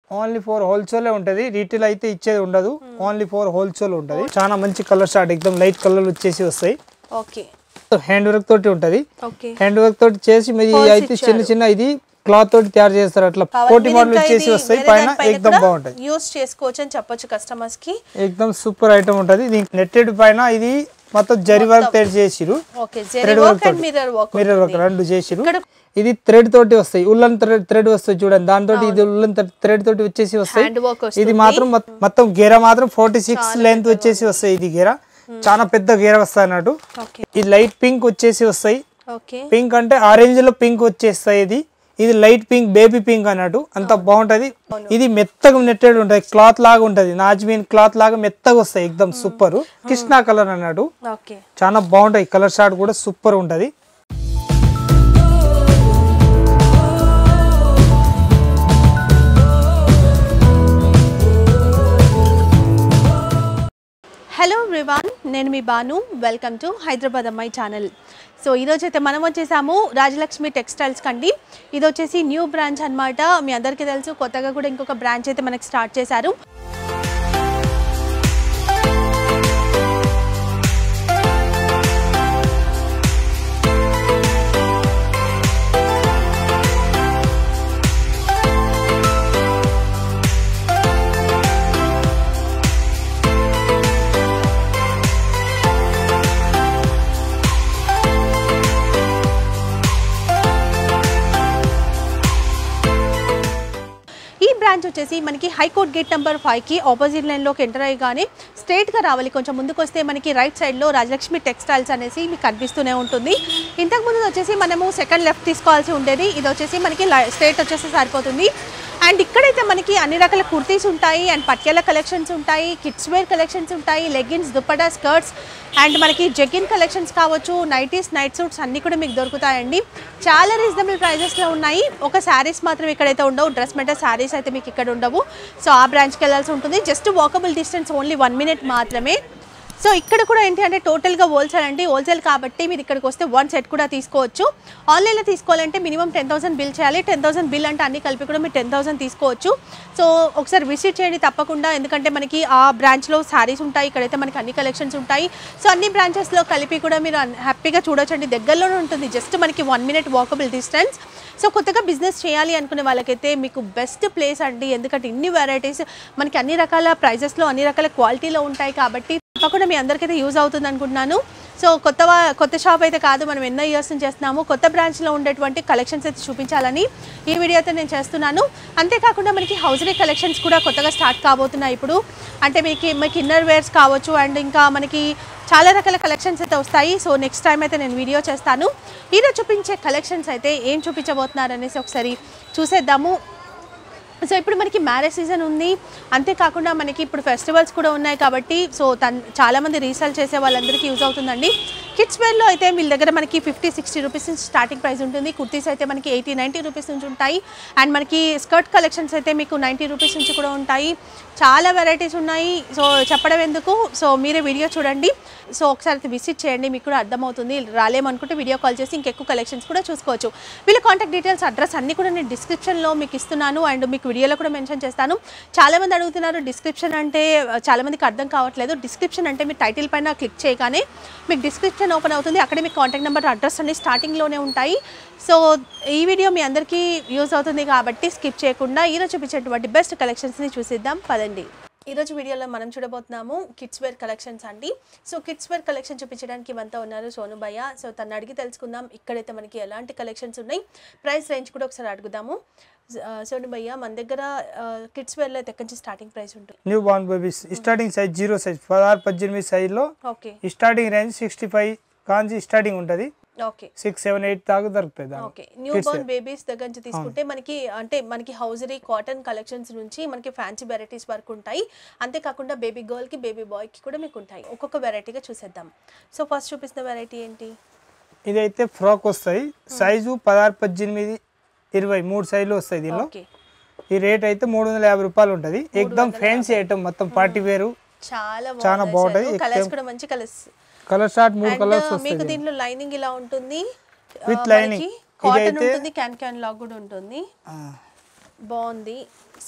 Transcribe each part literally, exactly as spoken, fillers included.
Only for wholesale ఉంటది, retail అయితే ఇచ్చేది ఉండదు, ఓన్లీ ఫోర్ హోల్సేల్ ఉంటది. చాలా మంచి కలర్ షార్ట్ ఎక్దమ్ లైట్ కలర్ వచ్చేసి వస్తాయి. ఓకే, హ్యాండ్ వర్క్ తోటి ఉంటది. ఓకే, హ్యాండ్ వర్క్ తోటి చేసి మీది అయితే చిన్న చిన్న ఇది క్లాత్ తోటి తయారు చేస్తారు. అట్లా కోటి మోడల్ వచ్చేసి వస్తాయి. పైన ఎక్దమ్ బాగుంటది, యూస్ చేసుకోవచ్చు అని చెప్పొచ్చు కస్టమర్స్ కి. ఎక్దమ్ సూపర్ ఐటమ్ ఉంటది. నెట్టెడ్ పైన ఇది మొత్తం జరి వర్క్ తయారు చేసిరు. Okay, zari work and mirror work, mirror work రెండు చేసిరు. ఇది థ్రెడ్ తోటి వస్తాయి, ఉల్లన్ థ్రెడ్ వస్తాయి చూడండి, దాంతో ఇది ఉల్లన్ థ్రెడ్ తోటి వచ్చేసి వస్తాయి. ఇది మాత్రం మొత్తం గేరా మాత్రం ఫార్టీ సిక్స్ లెంత్ వచ్చేసి వస్తాయి. ఇది గేరా చాలా పెద్ద గేరా వస్తాయి అన్నట్టు. ఇది లైట్ పింక్ వచ్చేసి వస్తాయి. పింక్ అంటే ఆరెంజ్ లో పింక్ వచ్చేస్తాయి. ఇది ఇది లైట్ పింక్ బేబీ పింక్ అన్నట్టు, అంత బాగుంటది. ఇది మెత్తగా నెట్టెడ్ ఉంటది, క్లాత్ లాగా ఉంటది, నాజ్మీన్ క్లాత్ లాగా మెత్తగా వస్తాయి. ఎక్దమ్ సూపర్. కృష్ణా కలర్ అన్నట్టు, చాలా బాగుంటాయి. కలర్ షార్ట్ కూడా సూపర్ ఉంటది. హలో ఎవ్రీవన్, నేను మీ బాను. వెల్కమ్ టు హైదరాబాద్ అమ్మాయి ఛానల్. సో ఈరోజు అయితే మనం వచ్చేసాము రాజలక్ష్మి టెక్స్టైల్స్ కండి. ఇది వచ్చేసి న్యూ బ్రాంచ్ అనమాట. మీ అందరికీ తెలుసు, కొత్తగా కూడా ఇంకొక బ్రాంచ్ అయితే మనకి స్టార్ట్ చేశారు. బ్రాంచ్ వచ్చేసి మనకి హైకోర్ట్ గేట్ నెంబర్ ఫైవ్ కి ఆపోజిట్ లైన్ లోకి ఎంటర్ అయ్యగానే స్ట్రైట్ గా రావాలి. కొంచెం ముందుకు వస్తే మనకి రైట్ సైడ్ లో రాజలక్ష్మి టెక్స్టైల్స్ అనేసి మీకు కనిపిస్తూనే ఉంటుంది. ఇంతకు ముందు వచ్చేసి మనము సెకండ్ లెఫ్ట్ తీసుకోవాల్సి ఉండేది, ఇది వచ్చేసి మనకి స్ట్రైట్ వచ్చేసి సరిపోతుంది. అండ్ ఇక్కడైతే మనకి అన్ని రకాల కుర్తీస్ ఉంటాయి, అండ్ పట్యాల కలెక్షన్స్ ఉంటాయి, కిడ్స్ వేర్ కలెక్షన్స్ ఉంటాయి, లెగ్గిన్స్, దుప్పటా, స్కర్ట్స్, అండ్ మనకి జెగిన్ కలెక్షన్స్ కావచ్చు, నైటీస్, నైట్ సూట్స్ అన్నీ కూడా మీకు దొరుకుతాయండి. చాలా రీజనబుల్ ప్రైజెస్లో ఉన్నాయి. ఒక శారీస్ మాత్రం ఇక్కడైతే ఉండవు, డ్రెస్ మెటీరియల్ శారీస్ అయితే మీకు ఇక్కడ ఉండవు. సో ఆ బ్రాంచ్కి వెళ్ళాల్సి ఉంటుంది. Just walkable distance, only one minute మాత్రమే. సో ఇక్కడ కూడా ఏంటి అంటే టోటల్గా హోల్సేల్ అండి. హోల్సేల్ కాబట్టి మీరు ఇక్కడికి వస్తే వన్ సెట్ కూడా తీసుకోవచ్చు. ఆన్లైన్లో తీసుకోవాలంటే మినిమం టెన్ థౌసండ్ బిల్ చేయాలి. టెన్ థౌసండ్ బిల్ అంటే అన్ని కలిపి కూడా మీరు టెన్ థౌసండ్ తీసుకోవచ్చు. సో ఒకసారి విజిట్ చేయండి తప్పకుండా, ఎందుకంటే మనకి ఆ బ్రాంచ్లో శారీస్ ఉంటాయి, ఇక్కడైతే మనకి అన్ని కలెక్షన్స్ ఉంటాయి. సో అన్ని బ్రాంచెస్లో కలిపి కూడా మీరు హ్యాపీగా చూడొచ్చండి. దగ్గరలోనే ఉంటుంది, జస్ట్ మనకి one minute walkable distance. So కొత్తగా బిజినెస్ చేయాలి అనుకునే వాళ్ళకైతే మీకు బెస్ట్ ప్లేస్ అండి, ఎందుకంటే ఇన్ని వెరైటీస్ మనకి అన్ని రకాల ప్రైజెస్లో అన్ని రకాల క్వాలిటీలో ఉంటాయి కాబట్టి తప్పకుండా మీ అందరికైతే యూజ్ అవుతుంది అనుకుంటున్నాను. సో కొత్త కొత్త షాప్ అయితే కాదు, మనం ఎన్నో ఇయర్స్ నుంచి చేస్తున్నాము. కొత్త బ్రాంచ్లో ఉండేటువంటి కలెక్షన్స్ అయితే చూపించాలని ఈ వీడియో అయితే నేను చేస్తున్నాను. అంతేకాకుండా మనకి హౌజరీ కలెక్షన్స్ కూడా కొత్తగా స్టార్ట్ కాబోతున్నాయి ఇప్పుడు. అంటే మీకు మీకు ఇన్నర్ వేర్స్ కావచ్చు, అండ్ ఇంకా మనకి చాలా రకాల కలెక్షన్స్ అయితే వస్తాయి. సో నెక్స్ట్ టైం అయితే నేను వీడియో చేస్తాను. ఈరోజు చూపించే కలెక్షన్స్ అయితే ఏం చూపించబోతున్నారు అనేసి ఒకసారి చూసేద్దాము. సో ఇప్పుడు మనకి మ్యారేజ్ సీజన్ ఉంది, అంతేకాకుండా మనకి ఇప్పుడు ఫెస్టివల్స్ కూడా ఉన్నాయి కాబట్టి సో తన్ చాలామంది రీసేల్ చేసే వాళ్ళందరికీ యూజ్ అవుతుందండి. కిడ్స్ వేర్లో అయితే వీళ్ళ దగ్గర మనకి ఫిఫ్టీ సిక్స్టీ రూపీస్ నుంచి స్టార్టింగ్ ప్రైస్ ఉంటుంది. కుర్తీస్ అయితే మనకి ఎయిటీ నైంటీ రూపీస్ నుంచి ఉంటాయి. అండ్ మనకి స్కర్ట్ కలెక్షన్స్ అయితే మీకు నైంటీ రూపీస్ నుంచి కూడా ఉంటాయి. చాలా వెరైటీస్ ఉన్నాయి. సో చెప్పడం ఎందుకు, సో మీరే వీడియో చూడండి. సో ఒకసారి విజిట్ చేయండి, మీకు కూడా అర్థమవుతుంది. రాలేమనుకుంటే వీడియో కాల్ చేసి ఇంకెక్కువ కలెక్షన్స్ కూడా చూసుకోవచ్చు. వీళ్ళ కాంటాక్ట్ డీటెయిల్స్, అడ్రస్ అన్నీ కూడా నేను డిస్క్రిప్షన్లో మీకు ఇస్తున్నాను, అండ్ మీకు వీడియోలో కూడా మెన్షన్ చేస్తాను. చాలామంది అడుగుతున్నారు డిస్క్రిప్షన్ అంటే, చాలామందికి అర్థం కావట్లేదు. డిస్క్రిప్షన్ అంటే మీరు టైటిల్ పైన క్లిక్ చేయగానే మీకు డిస్క్రిప్షన్ ఓపెన్ అవుతుంది. అక్కడే మీకు కాంటాక్ట్ నెంబర్, అడ్రస్ అన్ని స్టార్టింగ్లోనే ఉంటాయి. సో ఈ వీడియో మీ అందరికీ యూజ్ అవుతుంది కాబట్టి స్కిప్ చేయకుండా ఈరోజు చూపించేటువంటి బెస్ట్ కలెక్షన్స్ని చూసిద్దాం పదండి. ఈరోజు వీడియోలో మనం చూడబోతున్నాము కిడ్స్ వేర్ కలెక్షన్స్ అండి. సో కిడ్స్ వేర్ కలెక్షన్ చూపించడానికి ఇవంతా ఉన్నారు సోను భయ్య. సో తను అడిగి తెలుసుకుందాం ఇక్కడైతే మనకి ఎలాంటి కలెక్షన్స్ ఉన్నాయి, ప్రైస్ రేంజ్ కూడా ఒకసారి అడుగుదాము. సోను భయ్య, మన దగ్గర కిడ్స్ వేర్ లో ఎక్కడి నుంచి స్టార్టింగ్ ప్రైస్ ఉంటుంది? Newborn babies starting size zero size పదహారు పద్దెనిమిది సైజ్ లో okay starting range sixty five కాంచి స్టార్టింగ్ ఉంటుంది. ఓకే సిక్స్ సెవెన్ ఎయిట్ దాకా దొరుకుతాయి. ఓకే, న్యూ బోర్న్ బేబీస్ దగ్గర నుంచి తీసుకుంటే మనకి అంటే మనకి హౌజరీ కాటన్ కలెక్షన్స్ నుంచి మనకి ఫ్యాన్సీ వెరైటీస్ వరకు ఉంటాయి. అంతేకాకుండా బేబీ గర్ల్ కి బేబీ బాయ్ కి కూడా మీకు ఉంటాయి. ఒక్కొక్క వెరైటీగా చూసేద్దాం. సో ఫస్ట్ చూపిస్తున్న వెరైటీ ఏంటి? ఇదైతే ఫ్రాక్ వస్తాయి, సైజు పదహారు పద్దెనిమిది ఇరవై మూడు సైజులు వస్తాయి. దీనిలో ఈ రేట్ అయితే మూడు వందల యాభై రూపాయలు ఉంటుంది. ఎక్దమ్ ఫ్యాన్సీ ఐటమ్, మొత్తం పార్టీ వేరు, చాలా చాలా బాగుంటది. కలర్స్ కూడా మంచి కలర్స్, కలర్ షార్ట్ మూడు కలర్స్ వస్తాయి. మీకు దీంట్లో లైనింగ్ ఇలా ఉంటుంది, విత్ లైనింగ్ కాటన్ ఉంటుంది, క్యాన్ క్యాన్ లాగా కూడా ఉంటుంది, బాగుంది. సో ఇలా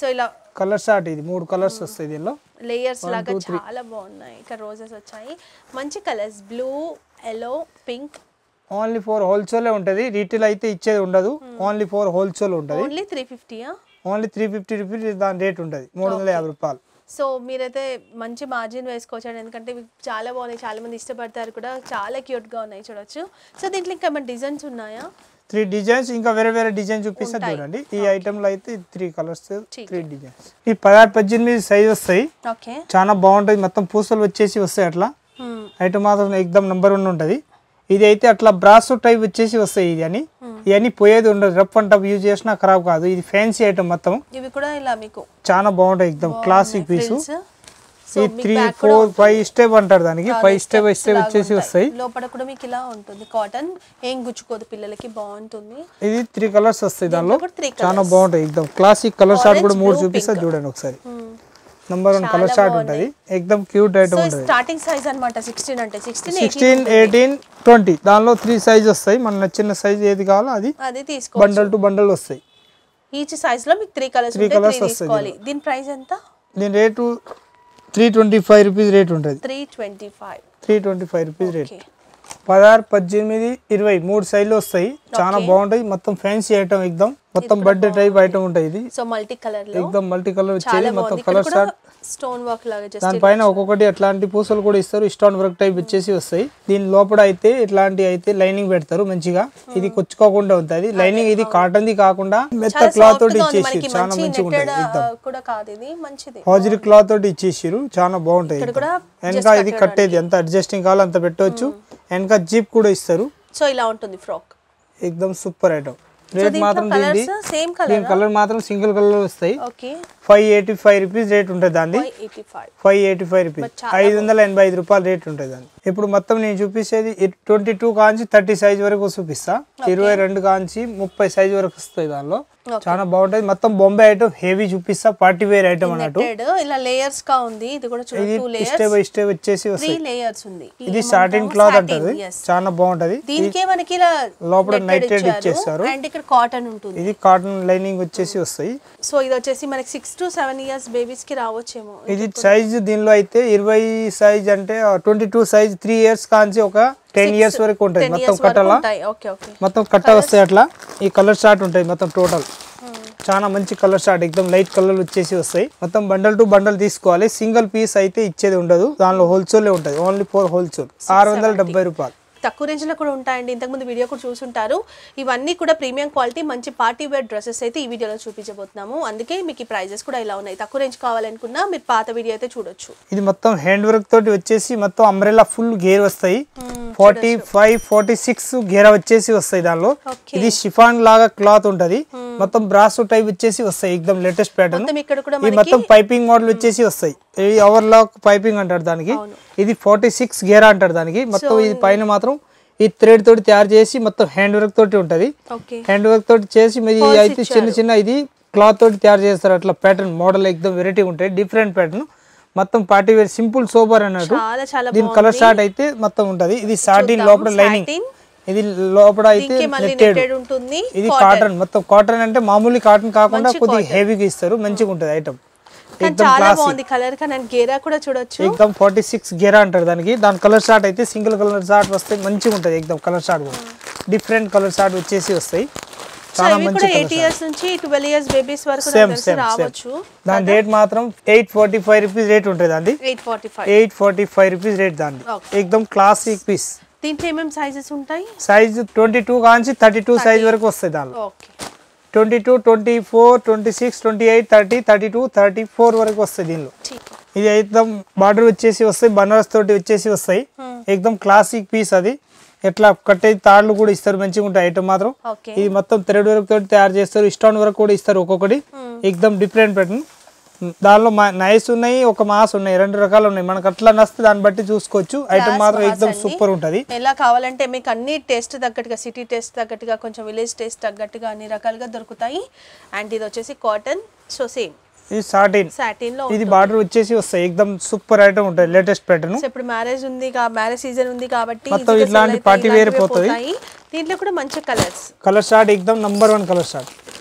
కలర్ షార్ట్ ఇది మూడు కలర్స్ వస్తాయి దీనిలో లేయర్స్ లాగా చాలా బాగున్నాయి ఇక్కడ రోజెస్ వచ్చాయి మంచి colours blue yellow pink only for wholesale ఉంటది రీటైల్ అయితే ఇచ్చేది ఉండదు ఓన్లీ ఫోర్ హోల్సేల్ ఉంటది only three fifty only three fifty rupees దాని రేట్ ఉంటది మూడు వందల యాభై రూపాయలు సో మీరైతే మంచి మార్జిన్ వేసుకోవచ్చు ఎందుకంటే ఇవి చాలా బాగున్నాయి చాలా మంది ఇష్టపడతారు కూడా చాలా క్యూట్ గా ఉన్నాయి చూడొచ్చు సో దీంట్లో ఇంకా ఏమైనా డిజైన్స్ ఉన్నాయా త్రీ డిజైన్స్ ఇంకా వేరే వేరే డిజైన్ చూపిస్తా చూడండి ఈ ఐటమ్ లో అయితే త్రీ కలర్స్ త్రీ డిజైన్స్ ఈ పదహారు పద్దెనిమిది సైజ్ వస్తాయి ఓకే చాలా బాగుంటది మొత్తం పూసలు వచ్చేసి వస్తాయి అట్లా ఐటమ్ మాత్రం ఎక్దమ్ నంబర్ వన్ ఉంటది ఇది అయితే అట్లా బ్రాసో టైప్ వచ్చేసి వస్తాయి ఇది అని ఇవన్నీ పోయేది ఉండదు రఫ్ అండ్ టఫ్ యూజ్ చేసినా ఖరాబ్ కాదు ఇది ఫ్యాన్సీ ఐటమ్ మొత్తం ఇవి కూడా ఇలా మీకు చాలా బాగుంటాయి ఎక్దమ్ క్లాసిక్ పీస్ ఈ త్రీ ఫోర్ ఫైవ్ స్టెప్ అంటారు దానికి ఫైవ్ స్టెప్ స్టెప్ వచ్చేసి వస్తాయి లోపల కూడా మీకు ఇలా ఉంటుంది కాటన్ ఏం గుచ్చుకోదు పిల్లలకి బాగుంటుంది ఇది త్రీ కలర్స్ వస్తాయి దానిలో చాలా బాగుంటాయి ఎక్దమ్ క్లాసిక్ కలర్ షార్ట్ కూడా మూడు చూపిస్తా చూడండి ఒకసారి నంబర్ వన్ కలర్ షార్ట్ ఉంటది ఎక్దమ్ క్యూట్ ఐటమ్ ఉంటది స్టార్టింగ్ సైజ్ అన్నమాట సిక్స్టీన్ అంటే సిక్స్టీన్ సిక్స్టీన్ ఎయిటీన్ ట్వంటీ దానిలో త్రీ సైజ్ వస్తాయి మన నచ్చిన సైజ్ ఏది కావాలో అది అది తీసుకోవచ్చు బండల్ టు బండల్ వస్తాయి ఈచ్ సైజ్ లో మీకు త్రీ కలర్స్ ఉంటాయి త్రీ తీసుకోవాలి దీని ప్రైస్ ఎంత దీని rate three twenty five rupees rate ఉంటుంది three twenty five three twenty five rupees rate పదహారు పద్దెనిమిది ఇరవై మూడు సైజులు వస్తాయి చాలా బాగుంటాయి మొత్తం ఫ్యాన్సీ ఐటమ్ ఎక్దమ్ మొత్తం బర్త్డే టైప్ ఐటమ్ ఉంటుంది ఇది సో మల్టీ కలర్ లో ఎక్దమ్ మల్టీ కలర్ వచ్చేది మొత్తం కలర్ స్టార్ట్ స్టోన్ వర్క్ లాగా జస్ట్ దానిపైన ఒక్కొక్కటి అట్లాంటి పూసలు కూడా ఇస్తారు స్టోన్ వర్క్ టైప్ వచ్చేసి వస్తాయి దీని లోపల అయితే ఇట్లాంటి అయితే లైనింగ్ పెడతారు మంచిగా ఇది కొచ్చుకోకుండా ఉంటుంది లైనింగ్ ఇది కాటన్ ది కాకుండా మెత్త క్లాత్ తోటి ఇచ్చేసి చాలా మంచిగా ఉంటుంది హాజరీ క్లాత్ తోటి ఇచ్చేసారు చాలా బాగుంటాయి వెనక ఇది కట్టేది ఎంత అడ్జస్టింగ్ కావాలో అంత పెట్టవచ్చు వెనక జీప్ కూడా ఇస్తారు సో ఇలా ఉంటుంది ఫ్రాక్ ఎక్దమ్ సూపర్ ఐటమ్ రేట్ మాత్రం దీనిది సేమ్ కలర్ కలర్ మాత్రం సింగిల్ కలర్ వస్తాయి five eighty five rupees rate ఉంటుంది దాన్ని ఫైవ్ ఎయిటీ ఫైవ్ రూపీస్ ఐదు వందల ఎనభై ఐదు రూపాయలు రేట్ ఉంటుంది దాన్ని ఇప్పుడు మొత్తం నేను చూపించేది ట్వంటీ టూ కాంచి థర్టీ సైజ్ వరకు చూపిస్తా ఇరవై రెండు కాంచి ముప్పై సైజ్ వరకు వస్తాయి దానిలో చాలా బాగుంటది మొత్తం బొంబే ఐటమ్ హెవీ చూపిస్తా పార్టీ వేర్ ఐటమ్ అన్నట్టు ఇలా లేయర్స్ గా ఉంది ఇది కూడా చూడండి two layers step by step వచ్చేసి వస్తాయి త్రీ లేయర్స్ ఉంది ఇది సాటిన్ క్లాత్ అంటారు చాలా బాగుంటది దీనికే మనకి ఇలా లోపల నైటెడ్ ఇచ్చేస్తారు అండ్ ఇక్కడ కాటన్ ఉంటుంది ఇది కాటన్ లైనింగ్ వచ్చేసి వస్తాయి సో ఇది వచ్చేసి మనకి six to seven years babies కి రావచ్చేమో ఇది సైజ్ దీనిలో అయితే ఇరవై సైజ్ అంటే twenty two size three years కాంచి ఒక టెన్ ఇయర్స్ వరకు ఉంటుంది మొత్తం కట్టలా మొత్తం కట్ట వస్తాయి అట్లా ఈ కలర్ షార్ట్ ఉంటాయి మొత్తం టోటల్ చాలా మంచి కలర్ షార్ట్ ఎక్దమ్ లైట్ కలర్ వచ్చేసి వస్తాయి మొత్తం బండల్ టు బండల్ తీసుకోవాలి సింగిల్ పీస్ అయితే ఇచ్చేది ఉండదు దానిలో హోల్సేల్ ఉంటుంది ఓన్లీ ఫోర్ హోల్సేల్ ఆరు వందల డెబ్బై రూపాయలు తక్కువ రేంజ్ లో కూడా ఉంటాయండి ఇంతకుముందు వీడియో కూడా చూసుంటారు ఇవన్నీ కూడా ప్రీమియం క్వాలిటీ మంచి పార్టీ వేర్ డ్రెస్సెస్ అయితే ఈ వీడియోలో చూపించబోతున్నాము అందుకే మీకు ఈ ప్రైజెస్ కూడా ఇలా ఉన్నాయి తక్కువ రేంజ్ కావాలనుకున్నా మీరు పాత వీడియో అయితే చూడొచ్చు ఇది మొత్తం హ్యాండ్ వర్క్ తోటి వచ్చేసి మొత్తం అంబ్రెల్లా ఫుల్ గేర్ వస్తాయి ఫార్టీ ఫైవ్ ఫార్టీ సిక్స్ గేర వచ్చేసి వస్తాయి దానిలో ఇది షిఫాన్ లాగా క్లాత్ ఉంటది మొత్తం బ్రాసో టైప్ వచ్చేసి వస్తాయి ఎక్దమ్ లేటెస్ట్ ప్యాటర్న్ ఇది మొత్తం పైపింగ్ మోడల్ వచ్చేసి వస్తాయి ఇది ఓవర్ లాక్ పైపింగ్ అంటారు దానికి ఇది ఫార్టీ సిక్స్ గేరా అంటారు దానికి మొత్తం ఇది పైన మాత్రం ఈ థ్రెడ్ తోటి తయారు చేసి మొత్తం హ్యాండ్ వర్క్ తోటి ఉంటది హ్యాండ్ వర్క్ తోటి చేసి మీది అయితే చిన్న చిన్న ఇది క్లాత్ తోటి తయారు చేస్తారు అట్లా ప్యాటర్న్ మోడల్ ఎక్దమ్ వెరైటీ ఉంటాయి డిఫరెంట్ ప్యాటర్న్ మొత్తం పార్టీ వేర్ సింపుల్ సోబర్ అన్నట్టు దీని కలర్ షార్ట్ అయితే మొత్తం ఉంటది ఇది సాటిన్ లోపల లైనింగ్ ఇది లోపల అయితే నెట్టెడ్ ఉంటుంది ఇది కాటన్ మొత్తం కాటన్ అంటే మామూలు కాటన్ కాకుండా కొద్దిగా హెవీగా ఇస్తారు మంచిగా ఉంటది ఐటమ్ చాలా బాగుంది కలర్ కా నేను గేరా కూడా చూడొచ్చు ఎక్దమ్ ఫార్టీ సిక్స్ గేరా అంటారు దానికి దాని కలర్ షార్ట్ అయితే సింగిల్ కలర్ షార్ట్ వస్తే మంచిగా ఉంటది ఎక్దమ్ కలర్ షార్ట్ కూడా డిఫరెంట్ కలర్ షార్ట్ వచ్చేసి వస్తాయి చాలా మంచి ఎయిట్ ఇయర్స్ నుంచి ట్వెల్వ్ ఇయర్స్ బేబీస్ వరకు రావచ్చు దాని రేట్ మాత్రం eight forty five rupees rate ఉంటుంది దాన్ని eight forty five eight forty five rupees rate దాన్ని ఎక్దమ్ క్లాసిక్ పీస్ దీంట్లో ఏమేమి సైజెస్ ఉంటాయి సైజ్ ట్వంటీ టూ కాంచి థర్టీ టూ సైజ్ వరకు వస్తాయి దానిలో twenty two twenty four twenty six twenty eight thirty thirty two thirty four వరకు వస్తాయి దీనిలో ఇది ఎక్దమ్ బార్డర్ వచ్చేసి వస్తాయి బనారస్ తోటి వచ్చేసి వస్తాయి ఎక్దమ్ క్లాసిక్ పీస్ అది ఎట్లా కట్టే తాళ్ళు కూడా ఇస్తారు మంచిగా ఉంటాయి ఐటమ్ మాత్రం ఇది మొత్తం థ్రెడ్ వర్క్ తోటి తయారు చేస్తారు స్టోన్ వర్క్ కూడా ఇస్తారు ఒక్కొక్కటి ఎక్దమ్ డిఫరెంట్ ప్యాటర్న్ దానిలో నైస్ ఉన్నాయి ఒక మాస్ ఉన్నాయి రెండు రకాలు ఉన్నాయి మనకు అట్లా నస్తే దాన్ని బట్టి చూసుకోవచ్చు ఐటమ్ మాత్రం ఎక్దమ్ సూపర్ ఉంటది ఎలా కావాలంటే మీకు అన్ని టేస్ట్ తగ్గట్టుగా సిటీ టేస్ట్ తగ్గట్టుగా కొంచెం విలేజ్ టేస్ట్ తగ్గట్టుగా అన్ని రకాలుగా దొరుకుతాయి అండ్ ఇది వచ్చేసి కాటన్ సో సేమ్ ఇది సాటిన్ సాటిన్ లో ఇది బార్డర్ వచ్చేసి వస్తాయి ఎక్దమ్ సూపర్ ఐటమ్ ఉంటుంది లేటెస్ట్ ప్యాటర్న్ ఇప్పుడు మ్యారేజ్ ఉంది మ్యారేజ్ సీజన్ ఉంది కాబట్టి మొత్తం ఇట్లాంటి పార్టీ వేర్ పోతుంది దీంట్లో కూడా మంచి కలర్స్ కలర్ షార్ట్ ఎక్దమ్ number one colour short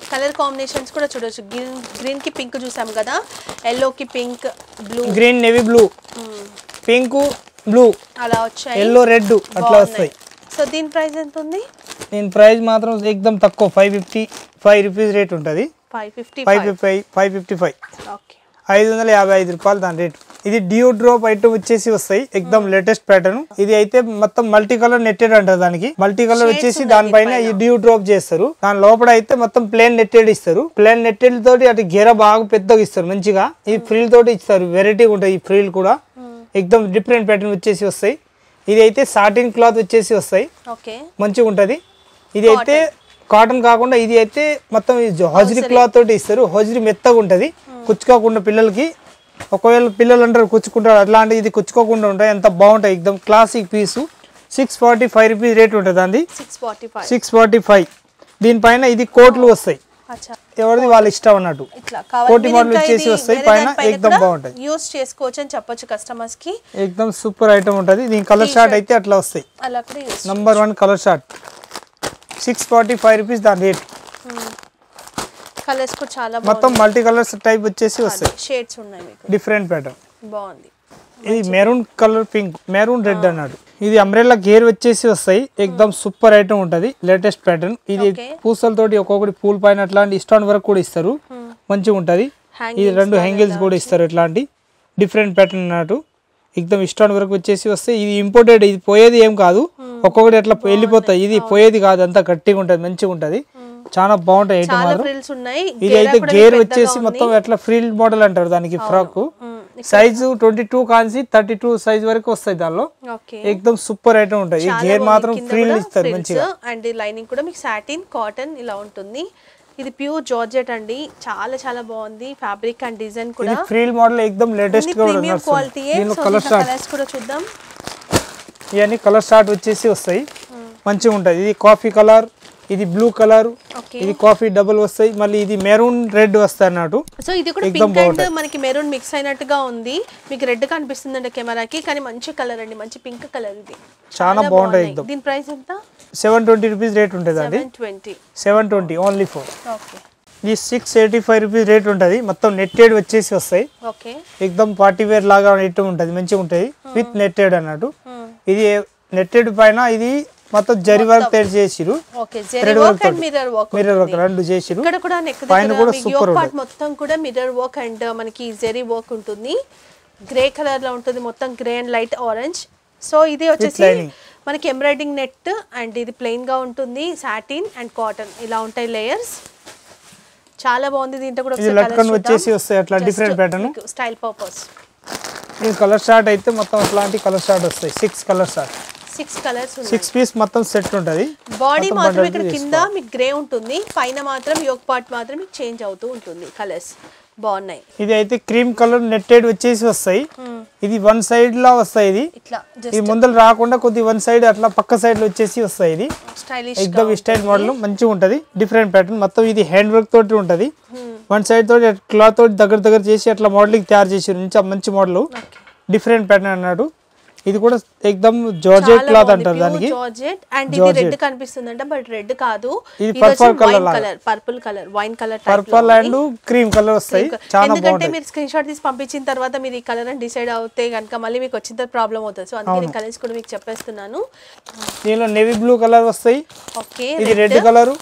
colour combinations కూడా చూడొచ్చు. గ్రీన్ గ్రీన్ కి పింక్ చూసాం కదా, ఎల్లో కి pink, blue, green navy blue, pink blue అలా వచ్చాయి, ఎల్లో రెడ్ అట్లా వస్తాయి. సో దీని ప్రైస్ ఎంత ఉంది? దీని ప్రైస్ మాత్రం ఎక్దమ్ తక్కువ, five fifty five rupees rate ఉంటుంది. Five fifty five fifty five fifty five okay, ఐదు వందల యాభై ఐదు రూపాయలు దాని రేటు. ఇది డియో డ్రాప్ ఐటమ్ వచ్చేసి వస్తాయి, ఎక్దమ్ లేటెస్ట్ ప్యాటర్న్. ఇది అయితే మొత్తం మల్టీ కలర్ నెట్టెడ్ అంటారు దానికి. మల్టీ కలర్ వచ్చేసి దానిపైన ఈ డియో డ్రాప్ చేస్తారు. దాని లోపల అయితే మొత్తం ప్లేన్ నెట్టెడ్ ఇస్తారు. ప్లేన్ నెట్టెడ్ తోటి అటు గెర బాగా పెద్దగా ఇస్తారు మంచిగా. ఈ ఫ్రిల్ తోటి ఇస్తారు, వెరైటీగా ఉంటాయి ఈ ఫ్రిల్ కూడా. ఎక్దమ్ డిఫరెంట్ ప్యాటర్న్ వచ్చేసి వస్తాయి. ఇది అయితే సాటిన్ క్లాత్ వచ్చేసి వస్తాయి, మంచిగా ఉంటది. ఇది అయితే కాటన్ కాకుండా ఇది అయితే మొత్తం హోజరీ క్లాత్ తోటి ఇస్తారు. హోజరీ మెత్తగా ఉంటది, కుచ్చుకోకుండా పిల్లలకి. ఒకవేళ పిల్లలు అంటారు కుచ్చుకుంటారు, అట్లాంటి ఇది కుచ్చుకోకుండా ఉంటాయి. ఎంత బాగుంటాయి, ఎక్దమ్ classic piece. Six forty five rupees rate ఉంటుంది అండి, సిక్స్ ఫార్టీ ఫైవ్. దీనిపైన ఇది కోట్లు వస్తాయి, ఎవరిది వాళ్ళ ఇష్టం అన్నట్టు. కోటి మోడల్ వచ్చేసి వస్తాయి పైన, ఎక్దమ్ బాగుంటది, యూస్ చేసుకోవచ్చు అని చెప్పొచ్చు కస్టమర్స్ కి. ఎక్దమ్ సూపర్ ఐటమ్ ఉంటది. దీని కలర్ షార్ట్ అయితే అట్లా వస్తాయి, number one colour short. Six forty five rupees దాని రేట్. కలర్స్ కూడా చాలా మొత్తం మల్టీ కలర్స్ టైప్ వచ్చేసి వస్తాయి, షేడ్స్ ఉన్నాయి మీకు, డిఫరెంట్ ప్యాటర్న్ బాగుంది. ఇది maroon colour, pink, maroon red అన్నాడు. ఇది అంబ్రెల్లా గేర్ వచ్చేసి వస్తాయి, ఎక్దమ్ సూపర్ ఐటమ్ ఉంటది, లేటెస్ట్ ప్యాటర్న్. ఇది పూసలతోటి ఒక్కొక్కటి పూల్ పైన అట్లాంటి స్టాండ్ వరకు కూడా ఇస్తారు, మంచిగా ఉంటది. ఇది రెండు హ్యాంగిల్స్ కూడా ఇస్తారు, ఇట్లాంటి డిఫరెంట్ ప్యాటర్న్ అన్నట్టు. ఎక్దమ్ స్టాండ్ వరకు వచ్చేసి వస్తాయి. ఇది ఇంపోర్టెడ్, ఇది పోయేది ఏం కాదు, ఒక్కొక్కటి అట్లా వెళ్ళిపోతాయి. ఇది పోయేది కాదు, అంతా గట్టిగా ఉంటది, మంచిగా ఉంటది, చాలా బాగుంటాయి ఐటమ్ మాత్రం. ఇది అయితే గేర్ వచ్చేసి మొత్తం ఎట్లా ఫ్రిల్ మోడల్ అంటారు దానికి. ఫ్రాక్ సైజు ట్వంటీ టూ కాన్సి థర్టీ టూ సైజ్ వరకు వస్తాయి దానిలో. ఎక్దమ్ సూపర్ ఐటమ్ ఉంటుంది. ఈ గేర్ మాత్రం ఫ్రిల్ ఇస్తారు మంచిగా. అండ్ లైనింగ్ కూడా మీకు సాటిన్ కాటన్ ఇలా ఉంటుంది. ఇది ప్యూర్ జార్జెట్ అండి, చాలా చాలా బాగుంది ఫ్యాబ్రిక్ అండ్ డిజైన్ కూడా. ఫ్రిల్ మోడల్ ఎక్దమ్ లేటెస్ట్ గా ఉంది, క్వాలిటీ. కలర్స్ కూడా చూద్దాం. ఇవన్నీ కలర్ షార్ట్ వచ్చేసి వస్తాయి, మంచిగా ఉంటది. ఇది కాఫీ కలర్, ఇది బ్లూ కలర్, ఇది కాఫీ డబుల్ వస్తాయి. మళ్ళీ ఇది మెరూన్ రెడ్ వస్తాయి అన్నట్టు. సో ఇది కూడా పింక్ అండ్ మనకి మెరూన్ మిక్స్ అయినట్టుగా ఉంది. మీకు రెడ్ కనిపిస్తుందండి కెమెరాకి, కానీ మంచి కలర్ అండి, మంచి పింక్ కలర్. ఇది చాలా బాగుంటాయి ఎక్దమ్. దీని ప్రైస్ ఎంత? సెవెన్ ట్వంటీ రూపీస్ రేట్ ఉంటుంది అండి, సెవెన్ ట్వంటీ ఓన్లీ ఫోర్. ఇది six eighty five rupees rate ఉంటుంది. మొత్తం నెట్టెడ్ వచ్చేసి వస్తాయి, ఎక్దమ్ పార్టీ వేర్ లాగా నెట్ ఉంటుంది, మంచిగా ఉంటుంది విత్ నెట్టెడ్ అన్నట్టు. ఇది నెట్టెడ్ పైన ఇది మొత్తం జరీ వర్క్ తయారు చేసిరు, మిర్రర్ వర్క్ రెండు చేసిరు. పైన కూడా సూపర్ ఉంటుంది, మొత్తం కూడా మిర్రర్ వర్క్ అండ్ మనకి జరీ వర్క్ ఉంటుంది. గ్రే కలర్ లో ఉంటుంది, మొత్తం grey and light orange. So ఇది వచ్చేసి మనకి ఎంబ్రాయిడింగ్ నెట్ అండ్ ఇది ప్లెయిన్ గా ఉంటుంది. సాటిన్ అండ్ కాటన్ ఇలా ఉంటాయి లేయర్స్, చాలా బాగుంది. దీంట్లో కూడా లట్కన్ వచ్చేసి వస్తాయి అట్లా డిఫరెంట్ ప్యాటర్న్, స్టైల్ పర్పస్. ఈ కలర్ షార్ట్ అయితే మొత్తం అట్లాంటి కలర్ షార్ట్ వస్తాయి, six colour short, six colours, six piece మొత్తం సెట్ ఉంటది. బాడీ మాత్రం ఇక్కడ కింద మీకు గ్రే ఉంటుంది, పైన మాత్రం యోక్ పార్ట్ మాత్రం మీకు చేంజ్ అవుతూ ఉంటుంది. కలర్స్ బాగున్నాయి. ఇది అయితే క్రీమ్ కలర్ నెట్టెడ్ వచ్చేసి వస్తాయి. ఇది వన్ సైడ్ లా వస్తాయి, ఇది ఈ ముందర రాకుండా కొద్ది వన్ సైడ్ అట్లా పక్క సైడ్ లో వచ్చేసి వస్తాయి. ఇది ఎక్దమ్ స్టైల్ మోడల్, మంచిగా ఉంటది, డిఫరెంట్ ప్యాటర్న్. మొత్తం ఇది హ్యాండ్ వర్క్ తోటి ఉంటది. వన్ సైడ్ తోటి క్లాత్ తోటి దగ్గర దగ్గర చేసి అట్లా మోడలింగ్ తయారు చేసి మంచి మోడల్, డిఫరెంట్ ప్యాటర్న్ అన్నాడు. ఇది కూడా ఎక్దమ్ జార్జెట్ క్లాత్ అంటారు దానికి. జార్జెట్ అండ్ ఇది రెడ్ కనిపిస్తుందంట, బట్ రెడ్ కాదు, ఇది purple colour colour, purple colour, wine colour, purple and cream colour వస్తాయి. చాలా బాగుంటాయి. ఎందుకంటే మీరు స్క్రీన్ షాట్ తీసి పంపించిన తర్వాత మీరు ఈ కలర్ అని డిసైడ్ అవుతే గనుక మళ్ళీ మీకు వచ్చిన తర్వాత ప్రాబ్లం అవుతుంది. సో అందుకే కలర్స్ కూడా మీకు చెప్పేస్తున్నాను. దీనిలో నేవీ బ్లూ కలర్ వస్తాయి, ఓకే, ఇది రెడ్ కలర్,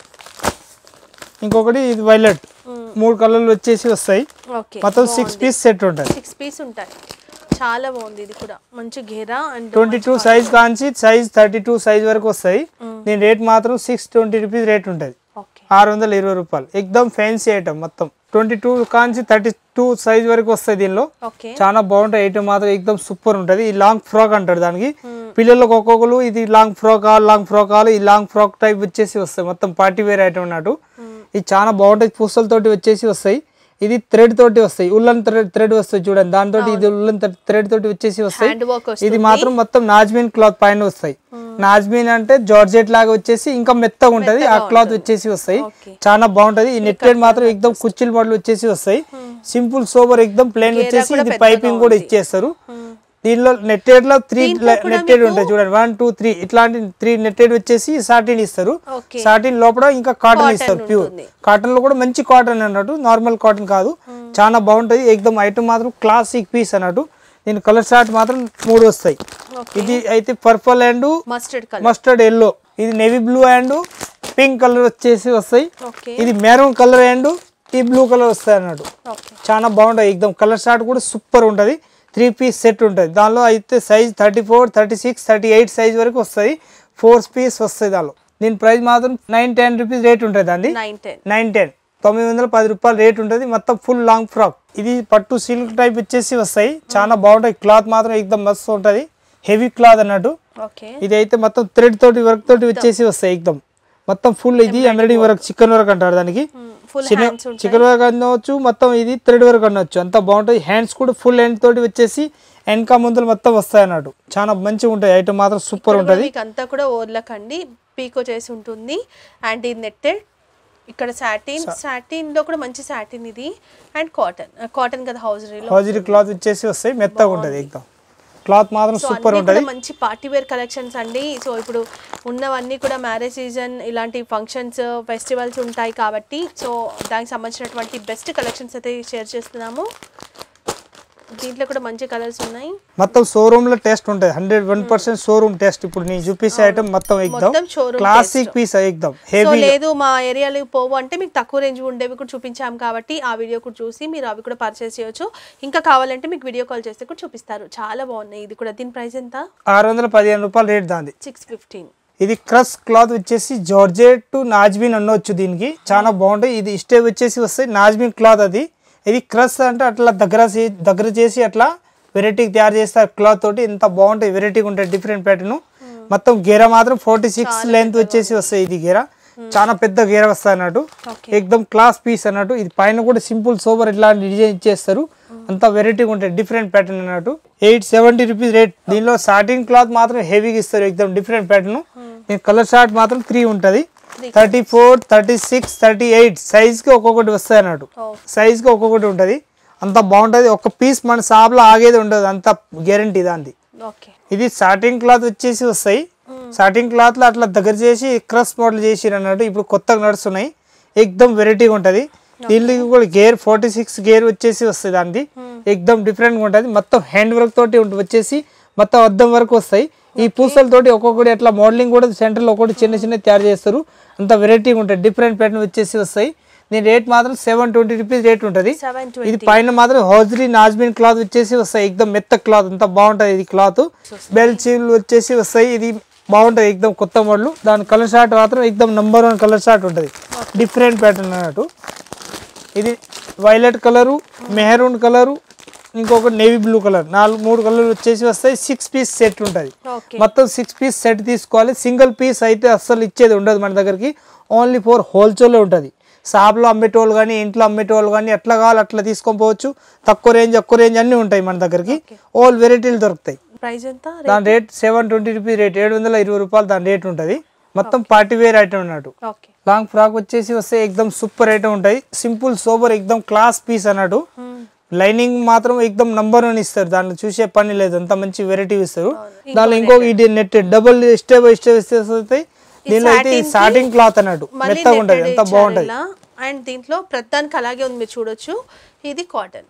ఇంకొకటి ఇది వైలెట్, మూడు కలర్లు వచ్చేసి వస్తాయి. మొత్తం సిక్స్ పీస్ సెట్ ఉంటాయి, సిక్స్ పీస్ ఉంటాయి. చాలా బాగుంది. ఇది కూడా మంచి గేరా అండ్ ట్వంటీ టూ సైజ్ కాంచి సైజ్ థర్టీ టూ సైజ్ వరకు వస్తాయి. దీని రేట్ మాత్రం సిక్స్ ట్వంటీ రూపీస్ రేట్ ఉంటుంది, ఆరు వందల ఇరవై రూపాయలు. ఎక్దమ్ ఫ్యాన్సీ ఐటమ్. మొత్తం ట్వంటీ టూ కాంచి థర్టీ టూ సైజ్ వరకు వస్తాయి. దీనిలో చాలా బాగుంటాయి ఐటమ్ మాత్రం, ఎక్దమ్ సూపర్ ఉంటది. ఈ లాంగ్ ఫ్రాక్ అంటారు దానికి. పిల్లలకు ఒక్కొక్కరు ఇది లాంగ్ ఫ్రాక్ లాంగ్ ఫ్రాక్ ఈ లాంగ్ ఫ్రాక్ టైప్ వచ్చేసి వస్తాయి. మొత్తం పార్టీ వేర్ ఐటమ్ అన్నట్టు. ఇది చాలా బాగుంటాయి, పూసలతోటి వచ్చేసి వస్తాయి. ఇది థ్రెడ్ తోటి వస్తాయి, ఉల్లన్ థ్రెడ్ థ్రెడ్ వస్తాయి చూడండి, దాంతో ఇది ఉల్లన్ థ్రెడ్ తోటి వచ్చేసి వస్తాయి. ఇది మాత్రం మొత్తం నాజ్మీన్ క్లాత్ పైన వస్తాయి. నాజ్మీన్ అంటే జార్జెట్ లాగా వచ్చేసి ఇంకా మెత్తగా ఉంటది, ఆ క్లాత్ వచ్చేసి వస్తాయి. చాలా బాగుంటది. ఈ నెట్టెడ్ మాత్రం ఎక్దమ్ కుర్చీల మోడల్ వచ్చేసి వస్తాయి. సింపుల్ సోబర్ ఎక్దమ్ ప్లేన్ వచ్చేసి ఇది పైపింగ్ కూడా ఇచ్చేస్తారు. దీనిలో నెట్టెడ్ లో త్రీ నెట్టెడ్ ఉంటాయి చూడండి, వన్ టూ త్రీ ఇట్లాంటి త్రీ నెట్టెడ్ వచ్చేసి సాటిన్ ఇస్తారు. సాటిన్ లోపల ఇంకా కాటన్ ఇస్తారు, ప్యూర్ కాటన్ లో కూడా మంచి కాటన్ అన్నట్టు, నార్మల్ కాటన్ కాదు, చాలా బాగుంటది. ఎక్దమ్ ఐటమ్ మాత్రం క్లాసిక్ పీస్ అన్నట్టు. దీని కలర్ షార్ట్ మాత్రం మూడు వస్తాయి. ఇది అయితే పర్పుల్ అండ్ మస్టర్డ్ ఎల్లో, ఇది navy blue and pink colour వచ్చేసి వస్తాయి. ఇది మెరూన్ కలర్ అండ్ ఈ బ్లూ కలర్ వస్తాయి అన్నట్టు, చాలా బాగుంటాయి. ఎక్దమ్ కలర్ షార్ట్ కూడా సూపర్ ఉంటది. త్రీ పీస్ సెట్ ఉంటుంది. దానిలో అయితే size thirty four thirty six thirty eight size వరకు వస్తుంది. ఫోర్ పీస్ వస్తాయి దానిలో. దీని ప్రైస్ మాత్రం నైన్ టెన్ రూపీస్ రేట్ ఉంటుంది అండి. నైన్ టెన్ తొమ్మిది వందల పది రూపాయలు రేట్ ఉంటుంది. మొత్తం ఫుల్ లాంగ్ ఫ్రాక్. ఇది పట్టు సిల్క్ టైప్ వచ్చేసి వస్తాయి, చాలా బాగుంటాయి. క్లాత్ మాత్రం ఎక్దమ్ మస్తు ఉంటుంది, హెవీ క్లాత్ అన్నట్టు. ఇది అయితే మొత్తం థ్రెడ్ తోటి వర్క్ తోటి వచ్చేసి వస్తాయి. ఎక్దమ్ మొత్తం ఫుల్ ఇది ఎంబ్రాయిడరీ వర్క్, చికెన్ వర్క్ అంటారు దానికి. చికెన్ వర్క్ అనవచ్చు, మొత్తం ఇది థ్రెడ్ వర్క్ అనొచ్చు, అంత బాగుంటుంది. హ్యాండ్స్ కూడా ఫుల్ హ్యాండ్ తోటి వచ్చేసి వెనక ముందులు మొత్తం వస్తాయి అన్నట్టు, చాలా మంచిగా ఉంటాయి. ఐటమ్ మాత్రం సూపర్ ఉంటుంది. అంతా కూడా ఓర్లకండి పీకో చేసి ఉంటుంది. అండ్ ఇది నెట్టెడ్, ఇక్కడ సాటిన్, సాటిన్ లో కూడా మంచి సాటిన్ ఇది. అండ్ కాటన్, కాటన్ కదా హౌజరీ హౌజరీ క్లాత్ వచ్చేసి వస్తాయి, మెత్తగా ఉంటుంది. ఎక్దమ్ క్లాత్ మాత్రం సూపర్ ఉంటుంది. మంచి పార్టీ వేర్ కలెక్షన్స్ అండి. సో ఇప్పుడు ఉన్నవన్నీ కూడా మ్యారేజ్ సీజన్, ఇలాంటి ఫంక్షన్స్, ఫెస్టివల్స్ ఉంటాయి కాబట్టి సో దానికి సంబంధించినటువంటి బెస్ట్ కలెక్షన్స్ అయితే షేర్ చేస్తున్నాము. దీంట్లో కూడా మంచి కలర్స్ ఉన్నాయి. మొత్తం షోరూమ్ లో టెస్ట్ ఉంటుంది, hundred one percent showroom test. ఇప్పుడు నేను చూపించే ఐటమ్ మొత్తం ఎక్దమ్ క్లాసిక్ పీస్, ఎక్దమ్ హెవీ. లేదు మా ఏరియాలో పోవు అంటే మీకు తక్కువ రేంజ్ ఉండేవి కూడా చూపించాం కాబట్టి ఆ వీడియో కూడా చూసి మీరు అవి కూడా పర్చేస్ చేయొచ్చు. ఇంకా కావాలంటే మీకు వీడియో కాల్ చేస్తే కూడా చూపిస్తారు. చాలా బాగున్నాయి. ఇది కూడా దీని ప్రైస్ ఎంత? ఆరు వందల పదిహేను రూపాయలు రేట్ దాంది. Six fifteen. ఇది క్రష్ క్లాత్ వచ్చేసి జార్జెట్ టు నాజ్మిన్ అనొచ్చు. దీనికి చాలా బాగుంటాయి. ఇది స్టెప్ వచ్చేసి వస్తాయి నాజ్మిన్ క్లాత్. అది ఇది క్రష్ అంటే అట్లా దగ్గర దగ్గర చేసి అట్లా వెరైటీ తయారు చేస్తారు క్లాత్ తోటి. ఎంత బాగుంటాయి, వెరైటీగా ఉంటాయి, డిఫరెంట్ ప్యాటర్న్. మొత్తం గేరా మాత్రం ఫార్టీ సిక్స్ లెంత్ వచ్చేసి వస్తాయి. ఇది గేరా చాలా పెద్ద గేరా వస్తాయి అన్నట్టు, ఎక్దమ్ క్లాస్ పీస్ అన్నట్టు. ఇది పైన కూడా సింపుల్ సోబర్ ఇట్లాంటి డిజైన్ ఇచ్చేస్తారు, అంత వెరైటీగా ఉంటాయి, డిఫరెంట్ ప్యాటర్న్ అన్నట్టు. Eight seventy rupees rate. దీనిలో సాటిన్ క్లాత్ మాత్రం హెవీగా ఇస్తారు, ఎక్దమ్ డిఫరెంట్ ప్యాటర్న్. దీని కలర్ షార్ట్ మాత్రం త్రీ ఉంటుంది. Thirty four thirty six thirty eight size కి ఒక్కొక్కటి వస్తాయి అన్నట్టు, సైజ్ కి ఒక్కొక్కటి ఉంటది. అంత బాగుంటది. ఒక పీస్ మన షాప్ లో ఆగేది ఉండదు, అంత గ్యారంటీ దాంది. ఇది సాటిన్ క్లాత్ వచ్చేసి వస్తాయి. సాటిన్ క్లాత్ లో అట్లా దగ్గర చేసి క్రష్ మోడల్ చేసి అన్నట్టు ఇప్పుడు కొత్తగా నడుస్తున్నాయి, ఎక్దమ్ వెరైటీగా ఉంటది. దీనికి కూడా గేర్ ఫార్టీ సిక్స్ గేర్ వచ్చేసి వస్తుంది దాన్ని, ఎక్దమ్ డిఫరెంట్ గా ఉంటది. మొత్తం హ్యాండ్ వర్క్ తోటి వచ్చేసి మొత్తం అద్దం వరకు వస్తాయి. ఈ పూసలతోటి ఒక్కొక్కటి అట్లా మోడలింగ్ కూడా సెంటర్ లో ఒకటి చిన్న చిన్న తయారు చేస్తారు, అంత వెరైటీగా ఉంటాయి, డిఫరెంట్ ప్యాటర్న్ వచ్చేసి వస్తాయి. దీని రేట్ మాత్రం సెవెన్ ట్వంటీ రూపీస్ రేట్ ఉంటుంది. ఇది పైన మాత్రం హౌజరీ నాజ్మిన్ క్లాత్ వచ్చేసి వస్తాయి, ఎక్దమ్ మెత్త క్లాత్, అంత బాగుంటది. ఇది క్లాత్ బెల్ చీల్ వచ్చేసి వస్తాయి. ఇది బాగుంటది, ఎక్దమ్ కొత్త మోడల్. దాని కలర్ షార్ట్ మాత్రం ఎక్దమ్ నంబర్ వన్ కలర్ షార్ట్ ఉంటుంది, డిఫరెంట్ ప్యాటర్న్ అన్నట్టు. ఇది వైలెట్ కలరు, మెహరూన్ కలరు, ఇంకొకటి నేవీ బ్లూ కలర్, నాలుగు మూడు కలర్ వచ్చేసి వస్తాయి. సిక్స్ పీస్ సెట్ ఉంటుంది. మొత్తం సిక్స్ పీస్ సెట్ తీసుకోవాలి. సింగిల్ పీస్ అయితే అస్సలు ఇచ్చేది ఉండదు మన దగ్గరికి, ఓన్లీ ఫోర్ హోల్సేల్ ఉంటుంది. షాప్లో అమ్మేటోళ్ళు కానీ ఇంట్లో అమ్మేటోళ్ళు కానీ ఎట్లా కావాలి అట్లా తీసుకొని పోవచ్చు. తక్కువ రేంజ్ ఎక్కువ రేంజ్ అన్నీ ఉంటాయి మన దగ్గరికి, ఆల్ వెరైటీలు దొరుకుతాయి. దాని rate seven twenty rupees rate, ఏడు వందల ఇరవై రూపాయలు దాని రేట్ ఉంటుంది. మొత్తం పార్టీ వేర్ ఐటమ్ అన్నట్టు. లాంగ్ ఫ్రాక్ వచ్చేసి వస్తే ఎక్దమ్ సూపర్ ఐటమ్ ఉంటాయి, సింపుల్ సోబర్ ఎక్దమ్ క్లాస్ పీస్ అన్నట్టు. లైనింగ్ మాత్రం ఎక్దమ్ నంబర్ వన్ ఇస్తారు, దాంట్లో చూసే పని లేదు, అంత మంచి వెరైటీ ఇస్తారు. దానిలో ఇంకొక ఇది నెట్ డబుల్ స్టెప్ స్టెప్ వస్తాయి. దీనిలో అయితే సాటిన్ క్లాత్ అన్నట్టు మెత్తగా ఉంటది, అంత బాగుంటది. అండ్ దీంట్లో ప్రతిదానికి అలాగే ఉంది, మీరు చూడొచ్చు. ఇది కాటన్,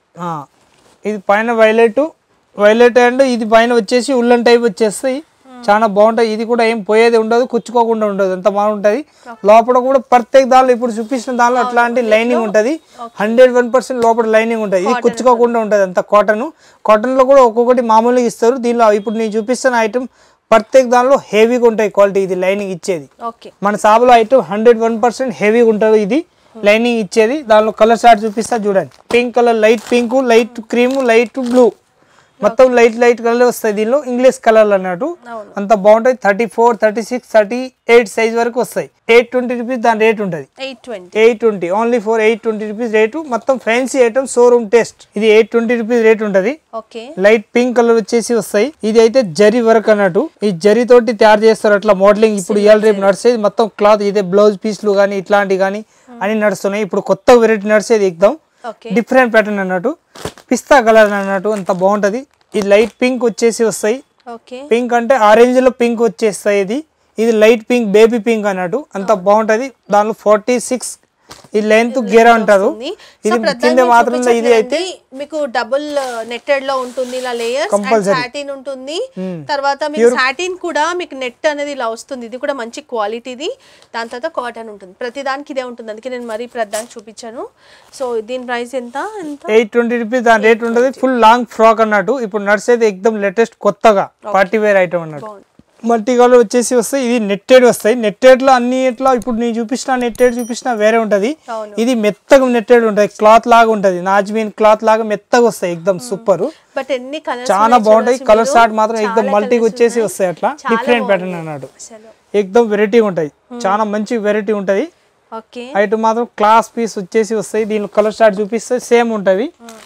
ఇది పైన వైలెట్ వైలెట్ అండ్ ఇది పైన వచ్చేసి ఉల్లన్ టైప్ వచ్చేస్తాయి, చాలా బాగుంటాయి. ఇది కూడా ఏం పోయేది ఉండదు, కుచ్చుకోకుండా ఉండదు, అంత బాగుంటది. లోపల కూడా ప్రత్యేక దానిలో ఇప్పుడు చూపించిన దానిలో అట్లాంటి లైనింగ్ ఉంటది, హండ్రెడ్ వన్ పర్సెంట్ లోపల లైనింగ్ ఉంటుంది. ఇది కుచ్చుకోకుండా ఉంటది, అంత కాటన్. కాటన్ లో కూడా ఒక్కొక్కటి మామూలుగా ఇస్తారు. దీనిలో ఇప్పుడు నేను చూపిస్తున్న ఐటమ్ ప్రత్యేక దానిలో హెవీగా ఉంటాయి క్వాలిటీ. ఇది లైనింగ్ ఇచ్చేది మన షాపులో ఐటమ్ హండ్రెడ్ వన్ పర్సెంట్ హెవీగా ఉంటుంది. ఇది లైనింగ్ ఇచ్చేది. దానిలో కలర్ చార్ట్ చూపిస్తా చూడండి. Pink colour, light pink, light cream, light blue, మొత్తం లైట్ లైట్ కలర్ వస్తాయి. దీనిలో ఇంగ్లీష్ కలర్ అన్నట్టు అంత బాగుంటాయి. Thirty four thirty six thirty eight size వరకు వస్తాయి. ఎయిట్ ట్వంటీ రూపీస్ దాని రేట్ ఉంటుంది. Eight twenty only four eight twenty rupees rate. మొత్తం ఫ్యాన్సీ ఐటమ్ షోరూమ్ టెస్ట్. ఇది ఎయిట్ ట్వంటీ రూపీస్ రేట్ ఉంటుంది. లైట్ పింక్ కలర్ వచ్చేసి వస్తాయి. ఇది అయితే జరీ వర్క్ అన్నట్టు, ఈ జరీ తోటి తయారు చేస్తారు అట్లా మోడలింగ్. ఇప్పుడు ఇవాళ రేపు నడిచేది మొత్తం క్లాత్ ఇదే, బ్లౌజ్ పీస్లు కానీ ఇట్లాంటివి కానీ అని నడుస్తున్నాయి. ఇప్పుడు కొత్త వెరైటీ నడిచేది ఎక్దమ్ డిఫరెంట్ ప్యాటర్న్ అన్నట్టు, పిస్తా కలర్ అన్నట్టు, అంత బాగుంటది. ఇది లైట్ పింక్ వచ్చేసి వస్తాయి. ఓకే పింక్ అంటే ఆరెంజ్ లో పింక్ వచ్చేస్తాయి. ఇది ఇది లైట్ పింక్ బేబీ పింక్ అన్నట్టు అంత బాగుంటది. దానిలో ఫార్టీ సిక్స్ ఈ లెంత్ గేరా అంటారు. ఇది కింద మాత్రం ఇది అయితే మీకు డబుల్ నెట్టెడ్ లో ఉంటుంది ఇలా లేయర్స్ అండ్ సాటిన్ ఉంటుంది. తర్వాత మీకు సాటిన్ కూడా మీకు నెట్ అనేది ఇలా వస్తుంది. ఇది కూడా మంచి క్వాలిటీది. దాని తర్వాత కాటన్ ఉంటుంది. ప్రతి దానికి ఇదే ఉంటుంది. అందుకే నేను మరీ ప్రధానికి చూపించాను. సో దీని ప్రైస్ ఎంత ఎంత ఎయిట్ ట్వంటీ రూపీస్ దాని రేట్ ఉంటుంది. ఫుల్ లాంగ్ ఫ్రాక్ అన్నట్టు ఇప్పుడు నడిచేది ఎక్దమ్ లేటెస్ట్ కొత్తగా పార్టీ వేర్ ఐటమ్ అన్నట్టు. మల్టీ కలర్ వచ్చేసి వస్తాయి. ఇది నెట్టెడ్ వస్తాయి. నెట్టెడ్ లో అన్ని ఇట్లా ఇప్పుడు నేను చూపించిన నెట్టెడ్ చూపించిన వేరే ఉంటది. ఇది మెత్తగా నెట్టెడ్ ఉంటది. క్లాత్ లాగా ఉంటది. నాజ్మీన్ క్లాత్ లాగా మెత్తగా వస్తాయి. ఎక్దమ్ సూపర్. బట్ ఎన్ని కలర్స్ చాలా బాగుంటాయి. కలర్ షార్ట్ మాత్రం ఎక్దమ్ మల్టీగా వచ్చేసి వస్తాయి. అట్లా డిఫరెంట్ ప్యాటర్న్ అన్నట్టు ఎక్దమ్ వెరైటీ ఉంటాయి. చాలా మంచి వెరైటీ ఉంటది. ఐటమ్ మాత్రం క్లాస్ పీస్ వచ్చేసి వస్తాయి. దీనిలో కలర్ షార్ట్ చూపిస్తే సేమ్ ఉంటది.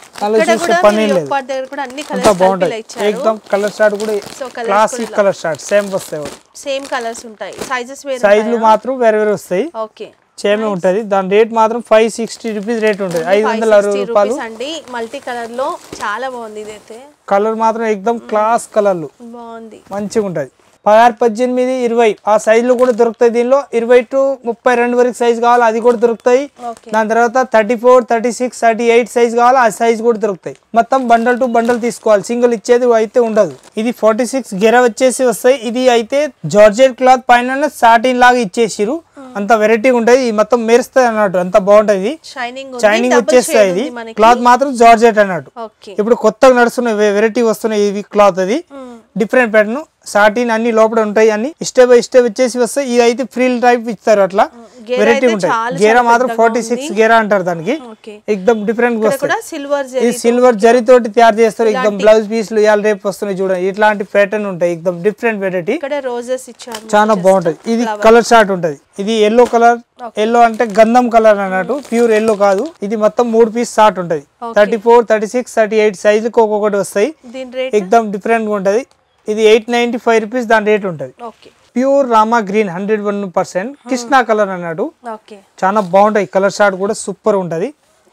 పని లేదు అంత బాగుంటాయి. ఎక్దమ్ కలర్ షార్ట్ కూడా క్లాసిక్ కలర్ షార్ట్ సేమ్ వస్తాయి. సేమ్ కలర్స్ ఉంటాయి. సైజెస్ వేరే సైజులు మాత్రం వేరే వేరే వస్తాయి. ఓకే సేమ్ ఉంటది. దాని రేట్ మాత్రం ఫైవ్ సిక్స్టీ రూపీస్ రేట్ ఉంటుంది. ఐదు వందల అరవై రూపాయలు అండి. మల్టీ కలర్ లో చాలా బాగుంది. ఇదైతే కలర్ మాత్రం ఎక్దమ్ క్లాస్ కలర్లు బాగుంది. మంచిగా ఉంటది. పదహారు పద్దెనిమిది ఇరవై ఆ సైజులు కూడా దొరుకుతాయి. దీనిలో ఇరవై టు ముప్పై రెండు వరకు సైజ్ కావాలి అది కూడా దొరుకుతాయి. దాని తర్వాత thirty four thirty six thirty eight size కావాలి ఆ సైజ్ కూడా దొరుకుతాయి. మొత్తం బండల్ టు బండల్ తీసుకోవాలి. సింగిల్ ఇచ్చేది అయితే ఉండదు. ఇది ఫార్టీ సిక్స్ గెర వచ్చేసి వస్తాయి. ఇది అయితే జార్జెట్ క్లాత్ పైన సాటిన్ లాగా ఇచ్చేసిరు. అంత వెరైటీ ఉంటది. మొత్తం మెరుస్తాయి అన్నట్టు అంత బాగుంటది. షైనింగ్ వచ్చేస్తాయి. ఇది క్లాత్ మాత్రం జార్జెట్ అన్నట్టు. ఇప్పుడు కొత్తగా నడుస్తున్న వెరైటీ వస్తున్నాయి ఇవి క్లాత్. అది డిఫరెంట్ ప్యాటర్న్ సాటిన్ అన్ని లోపల ఉంటాయి. అన్ని స్టెప్ బై స్టెప్ వచ్చేసి వస్తాయి. ఇది అయితే ఫ్రీల్ టైప్ ఇస్తారు. అట్లా వెరైటీ ఉంటాయి. గేరా మాత్రం ఫార్టీ సిక్స్ గేరా అంటారు దానికి. ఎక్దమ్ డిఫరెంట్ గా వస్తాయి. ఇది సిల్వర్ జరీ తోటి తయారు చేస్తారు. ఎక్దమ్ బ్లౌజ్ పీస్లు ఇవాళ రేపు వస్తున్నాయి చూడండి. ఇట్లాంటి ప్యాటర్న్ ఉంటాయి. ఎక్దమ్ డిఫరెంట్ వెరైటీ చాలా బాగుంటది. ఇది కలర్ షార్ట్ ఉంటది. ఇది ఎల్లో కలర్. ఎల్లో అంటే గంధం కలర్ అన్నట్టు ప్యూర్ ఎల్లో కాదు. ఇది మొత్తం మూడు పీస్ షార్ట్ ఉంటది. Thirty four thirty six thirty eight సైజుకి ఒక్కొక్కటి వస్తాయి. ఎక్దమ్ డిఫరెంట్ గా ఉంటది. ఇది ఎయిట్ నైన్టీ ఫైవ్ రూపీస్ దాని రేట్ ఉంటది. Pure Rama green hundred one percent Krishna colour అన్నాడు. చాలా బాగుంటాయి. కలర్ షార్ట్ కూడా సూపర్ ఉంటది.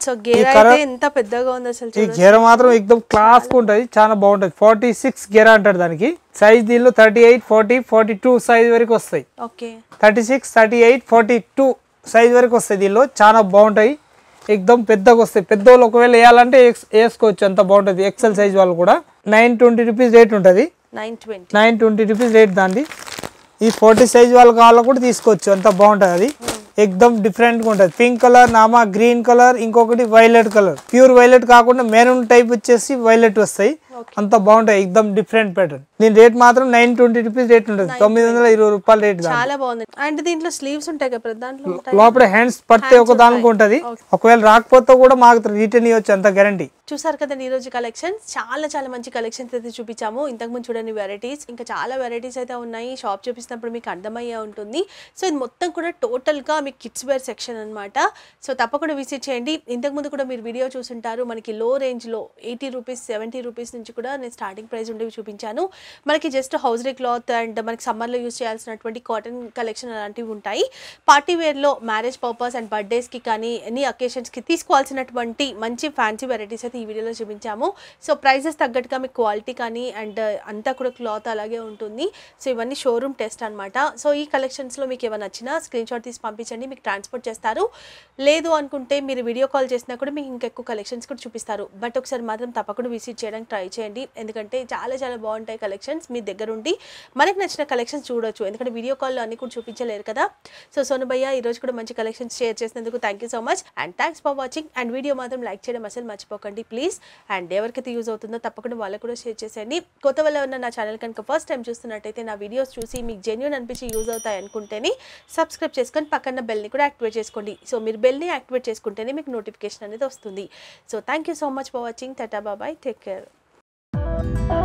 ఈ గేర మాత్రం ఎక్దమ్ క్లాస్ గా ఉంటది. చాలా బాగుంటది. ఫార్టీ సిక్స్ గేర అంటారు దానికి. సైజ్ దీనిలో thirty eight forty forty two size వరకు వస్తాయి. Thirty six thirty eight forty two size వరకు వస్తాయి. దీనిలో చాలా బాగుంటాయి. ఎక్దమ్ పెద్దగా వస్తాయి. పెద్దోళ్ళు ఒకవేళ వేయాలంటే వేసుకోవచ్చు. అంత బాగుంటది. ఎక్సెల్ సైజ్ వాళ్ళు కూడా నైన్ ట్వంటీ రూపీస్ రేట్ ఉంటది. నైన్ ట్వంటీ రూపీస్ రేట్ దాన్ని. ఈ ఫార్టీ సైజ్ వాళ్ళు కావాలో కూడా తీసుకోవచ్చు. అంత బాగుంటది. అది ఎక్దమ్ డిఫరెంట్ గా ఉంటది. పింక్ కలర్ నామా గ్రీన్ కలర్ ఇంకొకటి వైలెట్ కలర్. ప్యూర్ వైలెట్ కాకుండా మెరూన్ టైప్ వచ్చేసి వైలెట్ వస్తాయి. అంత బాగుంటాయి. ఎక్దమ్ డిఫరెంట్ ప్యాటర్న్. దీని రేట్ మాత్రం నైన్ ట్వంటీ రూపీస్ రేట్ ఉంటుంది. తొమ్మిది వందల ఇరవై రూపాయల రేట్. చాలా బాగుంది. అండ్ దీంట్లో స్లీవ్స్ ఉంటాయి కదా దాంట్లో లోపల హ్యాండ్స్ పడితే ఒక దానికి ఉంటది. ఒకవేళ రాకపోతే కూడా మాకు రిటర్న్ ఇవ్వచ్చు. అంత గ్యారంటీ. చూసారు కదా ఈ రోజు కలెక్షన్స్. చాలా చాలా మంచి కలెక్షన్స్ అయితే చూపించాము. ఇంతకు ముందు చూడండి వెరైటీస్. ఇంకా చాలా వెరైటీస్ అయితే ఉన్నాయి. షాప్ చూపిస్తున్నప్పుడు మీకు అర్థమయ్యే ఉంటుంది. సో ఇది మొత్తం కూడా టోటల్ గా మీకు కిడ్స్ వేర్ సెక్షన్ అనమాట. సో తప్పకుండా విజిట్ చేయండి. ఇంతకు ముందు కూడా మీరు వీడియో చూసుంటారు. మనకి లో రేంజ్ లో ఎయిటీ రూపీస్ సెవెంటీ రూపీస్ నుంచి కూడా నేను స్టార్టింగ్ ప్రైస్ ఉండేవి చూపించాను. మనకి జస్ట్ హౌస్రీ క్లాత్ అండ్ మనకి సమ్మర్లో యూజ్ చేయాల్సినటువంటి కాటన్ కలెక్షన్ అలాంటివి ఉంటాయి. పార్టీ వేర్లో మ్యారేజ్ పర్పస్ అండ్ బర్త్డేస్కి కానీ ఎనీ అకేషన్స్కి తీసుకోవాల్సినటువంటి మంచి ఫ్యాన్సీ వెరైటీస్ అయితే ఈ వీడియోలో చూపించాము. సో ప్రైజెస్ తగ్గట్టుగా మీకు క్వాలిటీ కానీ అండ్ అంతా కూడా క్లాత్ అలాగే ఉంటుంది. సో ఇవన్నీ షోరూమ్ టెస్ట్ అనమాట. సో ఈ కలెక్షన్స్లో మీకు ఏమైనా నచ్చినా స్క్రీన్ షాట్ తీసి పంపించండి. మీకు ట్రాన్స్పోర్ట్ చేస్తారు. లేదు అనుకుంటే మీరు వీడియో కాల్ చేసినా కూడా మీకు ఇంకెక్కువ కలెక్షన్స్ కూడా చూపిస్తారు. బట్ ఒకసారి మాత్రం తప్పకుండా విజిట్ చేయడానికి ట్రై చేయండి. ఎందుకంటే చాలా చాలా బాగుంటాయి కలెక్షన్స్. మీ దగ్గర ఉండి మనకి నచ్చిన కలెక్షన్స్ చూడొచ్చు. ఎందుకంటే వీడియో కాల్లో అన్ని కూడా చూపించలేరు కదా. సో సోను భయ్య ఈరోజు కూడా మంచి కలెక్షన్స్ షేర్ చేసినందుకు thank you so much and thanks for watching. And video మాత్రం లైక్ చేయడం అసలు మర్చిపోకండి ప్లీజ్. అండ్ ఎవరికైతే యూజ్ అవుతుందో తప్పకుండా వాళ్ళకు కూడా షేర్ చేసేయండి. కొత్త వల్ల ఉన్న నా ఛానల్ కనుక ఫస్ట్ టైం చూస్తున్నట్టయితే నా వీడియోస్ చూసి మీకు జెన్యూన్ అనిపించి యూజ్ అవుతాయి అనుకుంటేనే సబ్స్క్రైబ్ చేసుకొని పక్కన బెల్ని కూడా యాక్టివేట్ చేసుకోండి. సో మీరు బెల్ని యాక్టివేట్ చేసుకుంటేనే మీకు నోటిఫికేషన్ అనేది వస్తుంది. So thank you so much for watching. టాటా బాబాయ్. Take care.